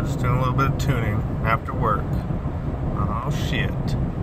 just doing a little bit of tuning after work. Oh shit.